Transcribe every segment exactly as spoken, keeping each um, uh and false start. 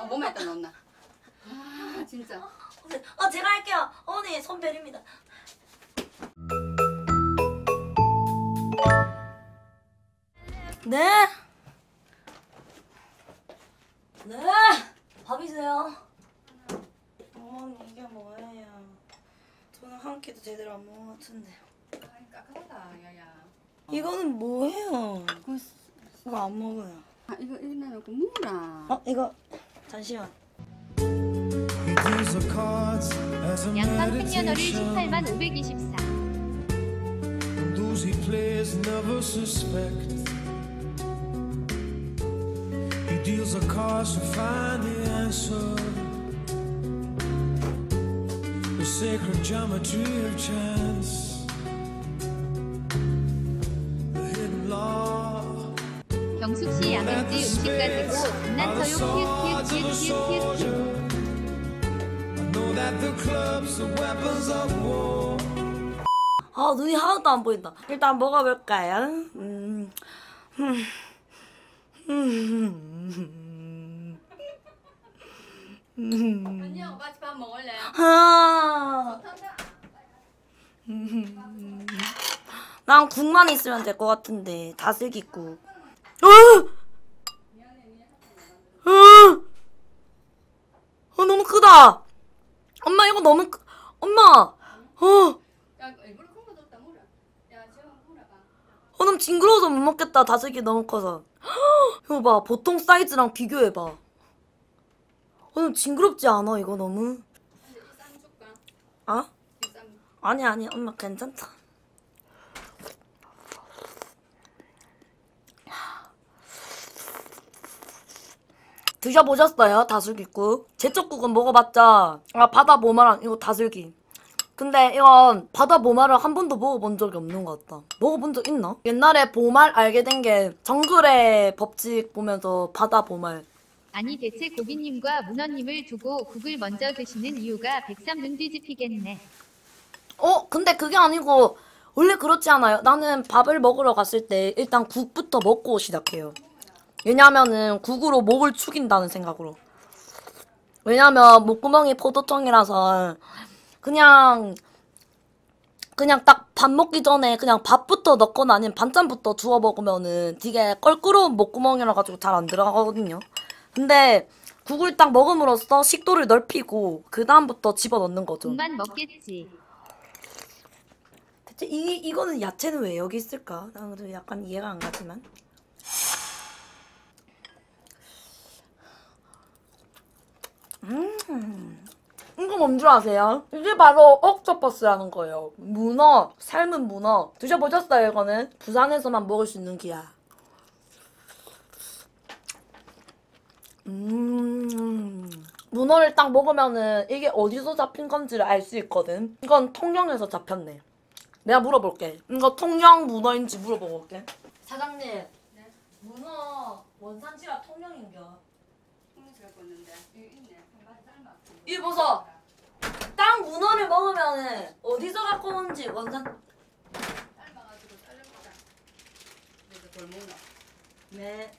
몸에다 놓나. 아 진짜. 어 제가 할게요. 어머니 손별입니다. 네. 네. 밥이세요. 어머니 이게 뭐예요? 저는 한 끼도 제대로 안 먹은 것 같은데. 까까하다 야야. 이거는 뭐예요? 이거 안 먹어요. 아 이거 이래놓고 무라. 어 이거 잠시만. 양방 생년월일 십팔만 오백이십사. Those he plays never suspect. He deals the cards to find the answer. The sacred geometry of chance. The hidden law. 경숙씨 양현지 음식 가지고 장난쳐요. 키읔 키읔 키읔 키읔 키읔. Know that the clubs are weapons of war. 아 눈이 하나도 안 보인다. 일단 먹어볼까요? 음. 음. 음. 음. 언니하고 같이 밥 먹을래? 아. 음. 난 국만 있으면 될 것 같은데 다슬기국. 어! 어! 어 너무 크다. 엄마 이거 너무 크. 엄마. 어. 어 너무 징그러워서 못 먹겠다. 다슬기 너무 커서. 이거 봐 보통 사이즈랑 비교해봐. 어 너무 징그럽지 않아 이거 너무? 아? 아니 아니 엄마 괜찮다. 드셔보셨어요? 다슬기국? 제철국은 먹어봤자 아 바다 모마랑 이거 다슬기. 근데 이건 바다 보말을 한 번도 먹어본 적이 없는 것 같다. 먹어본 적 있나? 옛날에 보말 알게 된 게 정글의 법칙 보면서 바다 보말. 아니 대체 고기님과 문어님을 두고 국을 먼저 드시는 이유가 백삼 눈 뒤집히겠네. 어? 근데 그게 아니고 원래 그렇지 않아요? 나는 밥을 먹으러 갔을 때 일단 국부터 먹고 시작해요. 왜냐면은 국으로 목을 축인다는 생각으로. 왜냐면 목구멍이 포도청이라서 그냥 그냥 딱 밥 먹기 전에 그냥 밥부터 넣거나 아니면 반찬부터 주워 먹으면은 되게 껄끄러운 목구멍이라 가지고 잘 안 들어가거든요. 근데 국을 딱 먹음으로써 식도를 넓히고 그 다음부터 집어넣는 거죠. 국만 먹겠지. 대체 이 이거는 야채는 왜 여기 있을까? 나는 그래도 약간 이해가 안 가지만. 음. 이거 뭔 줄 아세요? 이게 바로 옥토퍼스라는 거예요. 문어, 삶은 문어. 드셔보셨어요 이거는? 부산에서만 먹을 수 있는 기야. 음. 문어를 딱 먹으면은 이게 어디서 잡힌 건지를 알 수 있거든. 이건 통영에서 잡혔네. 내가 물어볼게. 이거 통영 문어인지 물어보고 올게. 사장님. 네? 문어 원산지가 통영인겨. 통영에서 갖고 왔는데 여기 있네. 이 보소. 땅 문어를 먹으면은 어디서 갖고 온지 원산. 삶아가지고 삶아보자. 그래서 돌문어. 네.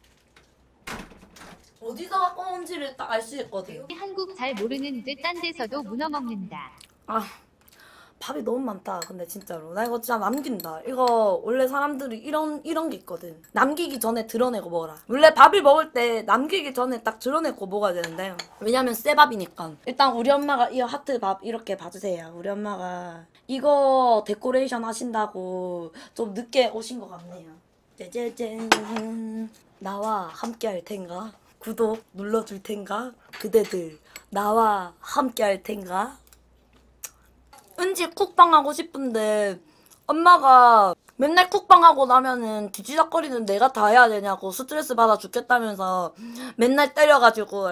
어디서 갖고 온지를 딱 알 수 있거든. 한국 잘 모르는 듯 딴 데서도 문어 먹는다. 아 밥이 너무 많다. 근데 진짜로 나 이거 진짜 남긴다. 이거 원래 사람들이 이런 이런 게 있거든. 남기기 전에 드러내고 먹어라. 원래 밥을 먹을 때 남기기 전에 딱 드러내고 먹어야 되는데 왜냐면 새 밥이니까. 일단 우리 엄마가 이 하트 밥 이렇게 봐주세요. 우리 엄마가 이거 데코레이션 하신다고 좀 늦게 오신 것 같네요. 짜자잔. 나와 함께 할 텐가? 구독 눌러줄 텐가? 그대들 나와 함께 할 텐가? 은지 쿡방 하고 싶은데 엄마가 맨날 쿡방 하고 나면은 뒤지작거리는 내가 다 해야 되냐고 스트레스 받아 죽겠다면서 맨날 때려가지고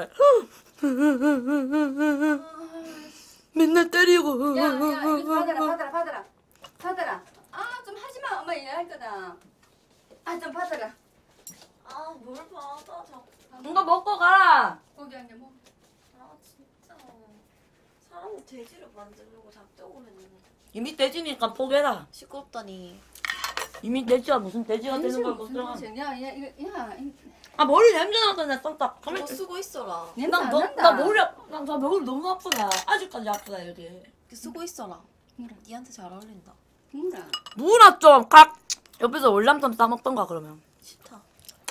맨날 때리고. 야야 이거 좀 받아라 받아라 받아라 받아라. 아 좀 하지마 엄마 일할 거다. 아 좀 받아라. 아 뭘 받아 자꾸. 이거 먹고 가라. 고기 한 개 먹어. 아 진짜 사람이 돼지를 만들려고 작정을 했네. 이미 돼지니까 포기해라. 시끄럽다니. 이미 돼지가 무슨 돼지가 되는 돼지가 걸 무슨 걱정하. 돼지야? 야, 야, 이거, 야, 이- 아 머리 냄새 나서 썼다. 그거 쓰고 있어라. 냄새 안 나너 난다. 나 머리 나나 머리 너무 아프다. 아직까지 아프다 여기. 쓰고 있어라. 뭐라? 니한테 잘 어울린다. 뭐라? 무라 좀 각. 옆에서 월남쌈 싸먹던가 그러면. 싫다.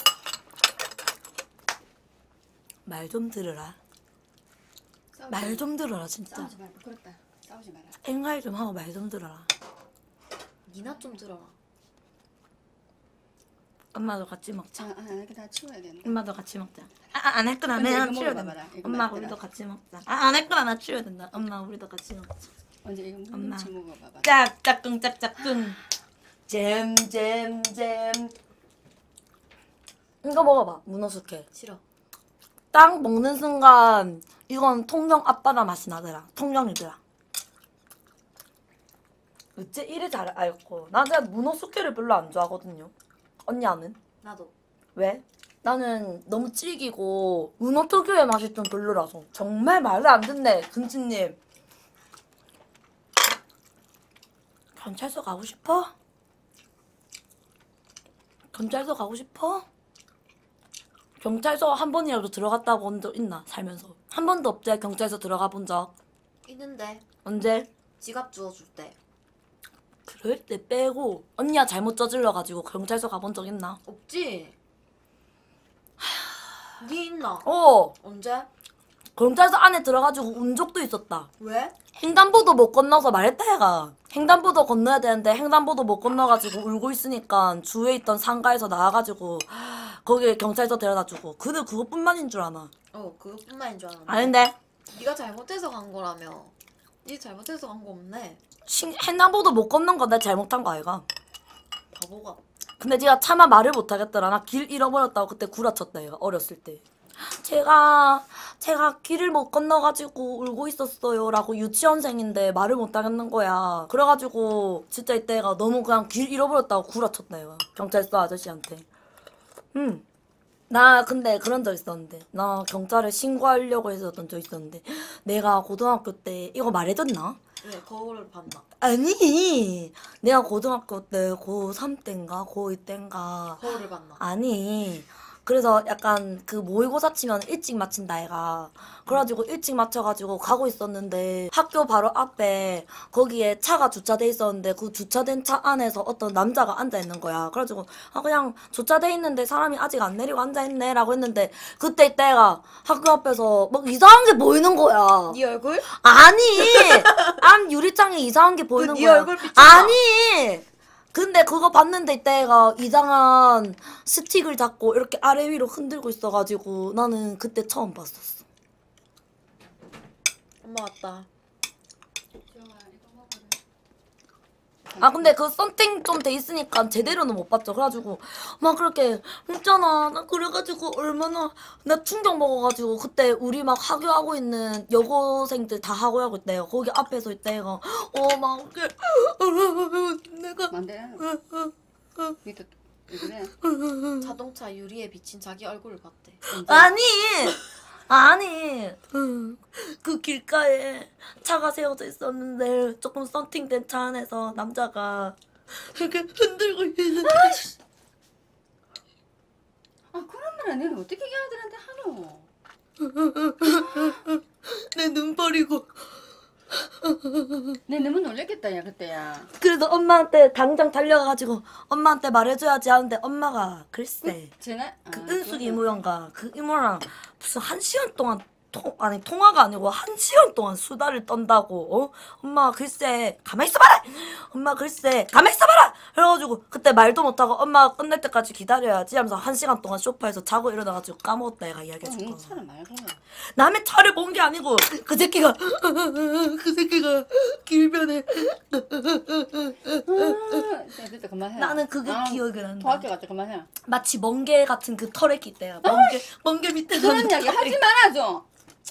말 좀 들으라. 싸우지 말 마. 좀 들어라 진짜. 싸우지 말고 그렇다. 싸우지 마라. 생활 좀 하고 말 좀 들어라. 니나 좀 들어라. 엄마도 같이 먹자. 자, 아, 이렇게 다 치워야 된다. 엄마도 같이 먹자. 아, 안 했구나. 근데 내가 이거 치워야 먹어봐라. 된다. 이거 엄마 맛있더라. 우리도 같이 먹자. 아, 안 했구나. 나 치워야 된다. 엄마 우리도 같이 먹자. 언제 이거 엄마. 뭉치 먹어봐봐. 짝짝꿍 짝짝꿍. 잼잼잼. 이거 먹어봐. 문어 숙회. 싫어. 딱 먹는 순간 이건 통영 앞바다 맛이 나더라. 통영이더라. 어째 이래 잘 알고. 나 진짜 문어 숙회를 별로 안 좋아하거든요. 언니 아는? 나도. 왜? 나는 너무 질기고 문어 특유의 맛이 좀 별로라서. 정말 말을 안 듣네 금치님. 경찰서 가고 싶어? 경찰서 가고 싶어? 경찰서 한 번이라도 들어갔다 본 적 있나 살면서? 한 번도 없지 경찰서 들어가 본 적. 있는데 언제? 지갑 주워줄 때. 그럴 때 빼고 언니가 잘못 저질러가지고 경찰서 가본 적 있나? 없지. 니 있나? 어 언제? 경찰서 안에 들어가지고 운 적도 있었다. 왜? 횡단보도 못 건너서 말했다 얘가. 횡단보도 건너야 되는데 횡단보도 못 건너가지고 울고 있으니까 주위에 있던 상가에서 나와가지고 거기에 경찰서 데려다주고. 근데 그것뿐만인 줄 아나? 어 그것뿐만인 줄 알았는데. 아닌데? 네가 잘못해서 간 거라며. 니 잘못해서 간 거 없네. 신- 횡단보도 못 건넌 건 내 잘못한 거 아이가? 바보가. 근데 제가 차마 말을 못하겠더라. 나 길 잃어버렸다고 그때 구라쳤다 얘가 어렸을 때. 제가 제가 길을 못 건너가지고 울고 있었어요 라고 유치원생인데 말을 못하겠는 거야. 그래가지고 진짜 이때가 너무 그냥 길 잃어버렸다고 구라쳤다 얘가 경찰서 아저씨한테. 음. 나 근데 그런 적 있었는데 나 경찰에 신고하려고 했었던 적 있었는데 내가 고등학교 때 이거 말해줬나? 왜 거울을 봤나? 아니 내가 고등학교 때 고삼 땐가 고이 땐가 거울을 봤나? 아니 그래서 약간 그 모의고사 치면 일찍 마친다 애가. 그래가지고 일찍 마쳐가지고 가고 있었는데 학교 바로 앞에 거기에 차가 주차돼 있었는데 그 주차된 차 안에서 어떤 남자가 앉아있는 거야. 그래가지고 아 그냥 주차돼 있는데 사람이 아직 안 내리고 앉아있네 라고 했는데 그때 이때가 학교 앞에서 막 이상한 게 보이는 거야. 니 얼굴? 아니 안 유리창에 이상한 게 보이는 네 거야. 얼굴 비춰봐. 아니 근데 그거 봤는데 이때가 이상한 스틱을 잡고 이렇게 아래 위로 흔들고 있어가지고 나는 그때 처음 봤었어. 엄마 왔다. 아 근데 그 썬팅 좀 돼 있으니까 제대로는 못 봤죠. 그래가지고 막 그렇게 있잖아. 나 그래가지고 얼마나 나 충격 먹어가지고 그때 우리 막 하교하고 있는 여고생들 다 하교하고 있대요. 거기 앞에서 있대가 어막 이렇게 내가 만대. 밑에 왜 그래? 자동차 유리에 비친 자기 얼굴을 봤대. 아니 아니 그 길가에 차가 세워져 있었는데 조금 썬팅된 차 안에서 남자가 이렇게 흔들고 있는. 아 그런 말은 너는 어떻게 걔들한테 하노? 내 눈 버리고. 내 너무 놀랬겠다 야 그때야. 그래도 엄마한테 당장 달려가가지고 엄마한테 말해줘야지 하는데 엄마가 글쎄 전화. 그 아, 은숙 그거는- 이모형과 그 이모랑 무슨 한 시간 동안 통 아니 통화가 아니고 한 시간 동안 수다를 떤다고. 어? 엄마 글쎄 가만히 있어봐라. 엄마 글쎄 가만히 있어봐라. 그래가지고 그때 말도 못하고 엄마 끝날 때까지 기다려야지 하면서 한 시간 동안 소파에서 자고 일어나가지고 까먹었다 얘가 이야기해줄 응, 거. 차를 말고. 남의 차를 본 게 아니고 그 새끼가 그 새끼가 길변에 아, 됐다 그만해. 나는 그게 아, 기억이 난다. 도학교 갔다 그만해. 마치 멍게 같은 그 털에 기대야. 멍게 멍게 밑에 그런 사는 이야기 털에 하지 마라 좀.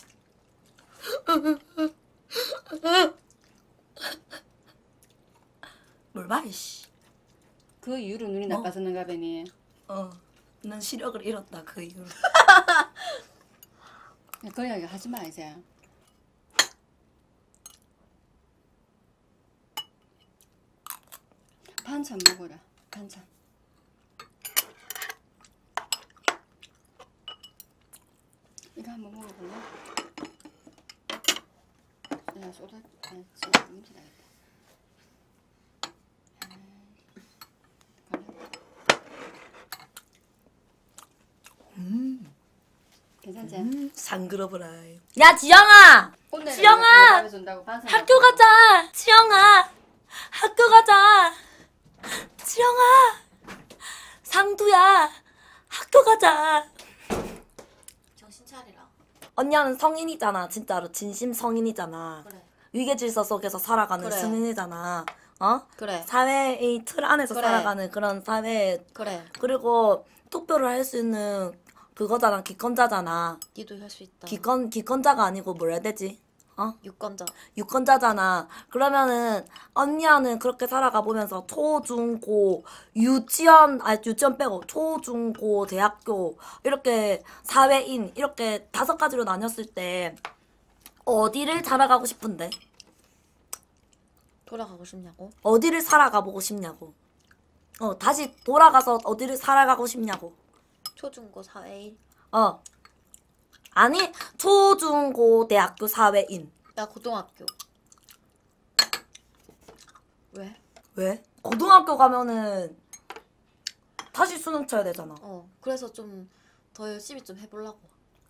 뭘 봐, 이씨. 그 이후로 눈이 나빠졌는가 보니. 어, 난 시력을 잃었다 그 이후로. 그 이야기 하지 마 이제. 반찬 먹어라. 반찬. 이거 한번 먹어볼래? 야, 소다, 아, 진짜 냄새 나겠다. 음, 괜찮지? 음 상그러브라. 야 지영아, 오늘은 지영아! 밥을 준다고 반찬 학교 먹고. 가자. 지영아, 학교 가자. 지영아, 상두야, 학교 가자. 정신 차리라. 언니는 성인이잖아. 진짜로 진심 성인이잖아. 그래. 위계질서 속에서 살아가는 그래. 승인이잖아. 어? 그래. 사회의 틀 안에서 그래. 살아가는 그런 사회. 그래. 그리고 투표를 할 수 있는 그거잖아. 기권자잖아. 니도 할 수 있다. 기권 기권자가 아니고 뭐라 해야 되지? 어? 유권자. 유권자잖아. 그러면은 언니야는 그렇게 살아가 보면서 초, 중, 고, 유치원, 아니 유치원 빼고 초, 중, 고, 대학교 이렇게 사회인 이렇게 다섯 가지로 나뉘었을 때 어디를 살아가고 싶은데? 돌아가고 싶냐고? 어디를 살아가 보고 싶냐고. 어, 다시 돌아가서 어디를 살아가고 싶냐고. 초중고 사회인. 어. 아니, 초, 중, 고, 대학교 사회인. 나 고등학교. 왜? 왜? 고등학교 가면은 다시 수능 쳐야 되잖아. 어. 그래서 좀 더 열심히 좀 해보려고.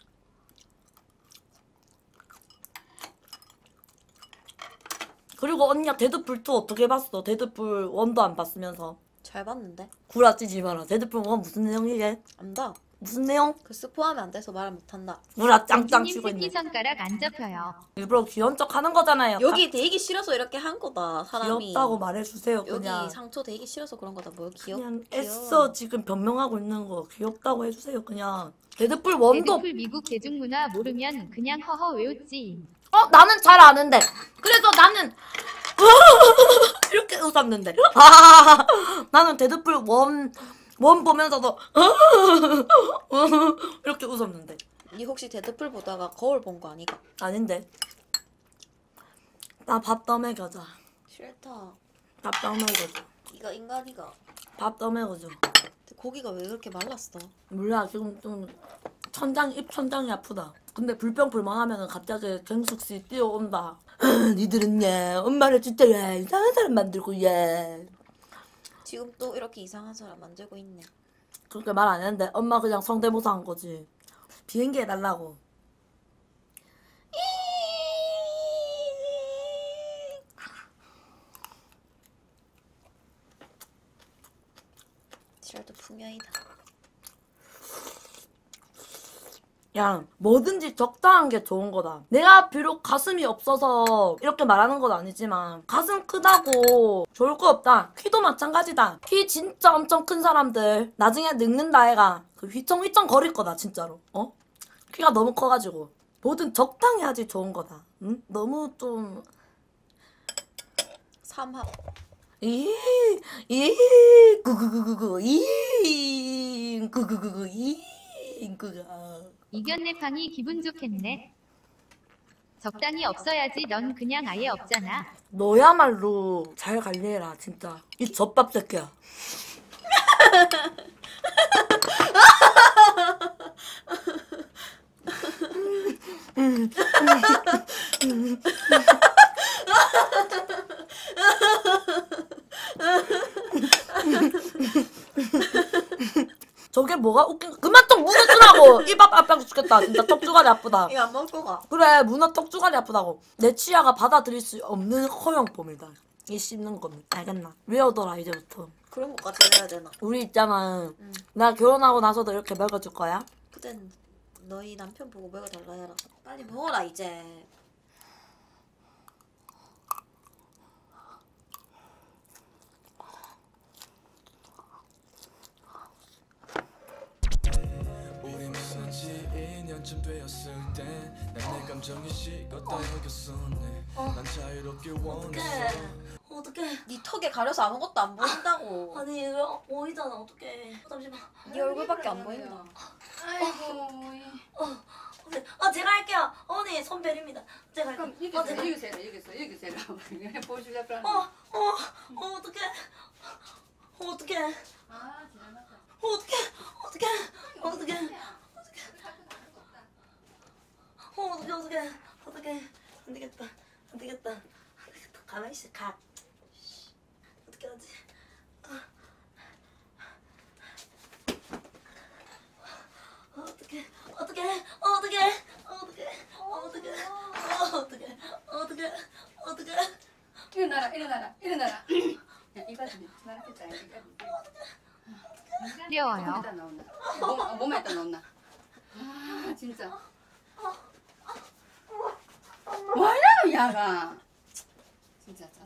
그리고 언니야 데드풀 투 어떻게 봤어? 데드풀 원도 안 봤으면서. 잘 봤는데? 구라치지 마라. 데드풀 원 무슨 내용이게? 안다. 무슨 내용? 그 스포하면 안 돼서 말 못한다. 구라 짱짱 님 치고 있네. 새끼손가락 안 잡혀요. 일부러 귀여운 척 하는 거잖아요. 여기 되기 싫어서 이렇게 한 거다. 사람이. 귀엽다고 말해주세요. 여기 그냥. 상처 되기 싫어서 그런 거다. 뭐 귀엽. 그냥 귀여워. 애써 지금 변명하고 있는 거 귀엽다고 해주세요. 그냥. 데드풀 원도 데드풀 미국 대중문화 모르면 그냥 허허 외웠지. 어 나는 잘 아는데 그래서 나는 이렇게 웃었는데 나는 데드풀 원, 원 보면서도 이렇게 웃었는데 니 혹시 데드풀 보다가 거울 본 거 아니가? 아닌데 나 밥 더 먹여줘. 싫다. 밥 더 먹여줘. 이가 인간이가. 밥 더 먹여줘. 고기가 왜 그렇게 말랐어? 몰라 지금 좀 천장 입 천장이 아프다. 근데 불평 불만하면은 갑자기 경숙씨 뛰어온다. 니들은 예 엄마를 진짜 예 이상한 사람 만들고 예 지금 또 이렇게 이상한 사람 만들고 있네. 그렇게 말 안 했는데 엄마 그냥 성대모사 한 거지. 비행기 해달라고. 지랄도 풍년이다. 야 뭐든지 적당한 게 좋은 거다. 내가 비록 가슴이 없어서 이렇게 말하는 건 아니지만 가슴 크다고 좋을 거 없다. 키도 마찬가지다. 키 진짜 엄청 큰 사람들 나중에 늙는다 애가 그 휘청휘청 거릴 거다 진짜로. 어? 키가 너무 커가지고 뭐든 적당히 하지 좋은 거다. 응? 너무 좀 삼합. 이, 이, 구구구구구, 이, 구구구구, 이, 구가. 이겼네 팡이 기분 좋겠네. 적당히 없어야지 넌 그냥 아예 없잖아. 너야말로 잘 관리해라, 진짜. 이 젖밥 새끼야. 저게 뭐가 웃긴 거 그만 좀 문어 주라고. 입 앞 아파 죽겠다. 진짜 턱주가리 아프다. 이거 안 먹고 가. 그래 문어 턱주가리 아프다고. 내 치아가 받아들일 수 없는 허용법이다. 이 씹는 거는. 알겠나? 외워둬라 이제부터. 그런 것까지 해야 되나? 우리 있잖아. 응. 나 결혼하고 나서도 이렇게 먹여줄 거야? 그땐 너희 남편 보고 먹여달라 해라. 빨리 먹어라 이제. 우리 만난지 이 년쯤 되었을 때 난 내 감정이 식었다 여겼었네. 난 자유롭게 원했어. 어떡해. 네 턱에 가려서 아무것도 안 보인다고. 아니 이거 보이잖아. 어떡해. 잠시만. 네 얼굴밖에 안 보인다. 아이고. 어, 어머니. 아 제가 할게요. 어머니 손별입니다. 제가 할게요. 그럼 여기 어, 세라, 제가. 여기 세라, 여기 세라, 여기 세라. 보여주자, 그럼. 어, 어, 어, 어떡해. 어떡해. 아 지나갔다. 어떡해. 어떡해. 어떡해. 어, 어떡해, 어떡해. 어떡해. 안 되겠다. 안 되겠다. 안 되겠다. 가만히 있어, 가. 어떻게 하지? 아. 어떡해. 어떡해. 어떡해. 어떡해. 어떡해. 어떡해. 어떡해. 어떡해. 일어나라 일어나라 일어나라. 야 이바지 나겠다 이거. 어려워요. 몸에다 넣었나? 몸, 어, 몸에다 넣었나? 아 진짜. 와 이러노 야가. 진짜